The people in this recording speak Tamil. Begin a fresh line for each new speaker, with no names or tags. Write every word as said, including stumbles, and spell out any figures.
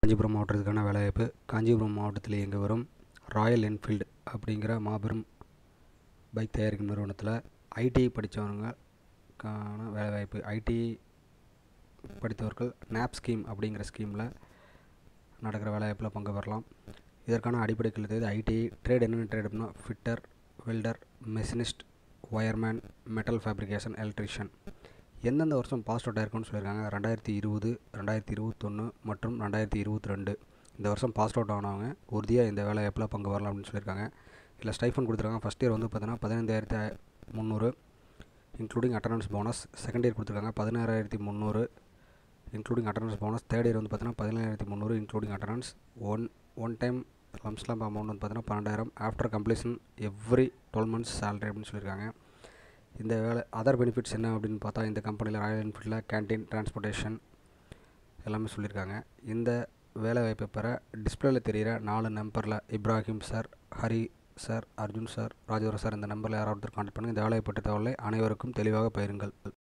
காஞ்சிபுரம் மாவட்டத்துக்கான வேலைவாய்ப்பு. காஞ்சிபுரம் மாவட்டத்தில் இயங்கி வரும் ராயல் என்ஃபீல்டு அப்படிங்கிற மாபெரும் பைக் தயாரிக்கும் நிறுவனத்தில் ஐடிஐ படித்தவங்களுக்கான வேலைவாய்ப்பு. ஐடிஐ படித்தவர்கள் நேப் ஸ்கீம் அப்படிங்கிற ஸ்கீமில் நடக்கிற வேலைவாய்ப்பில் பங்கு பெறலாம். இதற்கான அடிப்படை கல்வி தேவை. ஐடிஐ ட்ரேட் என்னென்ன ட்ரேட் அப்படின்னா fitter, welder, machinist, wireman, metal fabrication, electrician. எந்தெந்த வருஷம் பாஸ் அவுட் ஆயிருக்குன்னு சொல்லியிருக்காங்க. ரெண்டாயிரத்தி இருபது ரெண்டாயிரத்தி இருபத்தொன்று மற்றும் ரெண்டாயிரத்தி இருபத்தி ரெண்டு இந்த வருஷம் பாஸ் அவுட் ஆனவங்க உறுதியாக இந்த வேலைவாய்ப்பில் பங்கு வரலாம் அப்படின்னு சொல்லியிருக்காங்க. இதில் ஸ்டைஃபன் கொடுத்துருக்காங்க. ஃபஸ்ட் இயர் வந்து பார்த்தீங்கன்னா பதினைந்தாயிரத்தி முந்நூறு including attendance bonus. Second year கொடுத்துருக்காங்க பதினாறாயிரத்தி முந்நூறு including attendance bonus. Third year வந்து பார்த்தீங்கன்னா பதினேழாயிரத்தி முந்நூறு including attendance. One one time lump sum amount வந்து பார்த்தீங்கன்னா பன்னெண்டாயிரம் after completion every twelve months salary அப்படின்னு சொல்லியிருக்காங்க. இந்த வேலை அதர் பெனிஃபிட்ஸ் என்ன அப்படின்னு பார்த்தா இந்த கம்பெனியில் ராயல் என்ஃபீல்டில் கேன்டீன், டிரான்ஸ்போர்ட்டேஷன் எல்லாமே சொல்லியிருக்காங்க. இந்த வேலை வாய்ப்பை பெற டிஸ்பிளேயில் தெரிகிற நாலு நம்பரில் Ibrahim sir, Hari sir, Arjun sir, Rajadurai sir இந்த நம்பரில் யாராவது கான்டாக்ட் பண்ணுங்கள். இந்த வேலையை பற்றி தகவலை அனைவருக்கும் தெளிவாக பகிருங்கள்.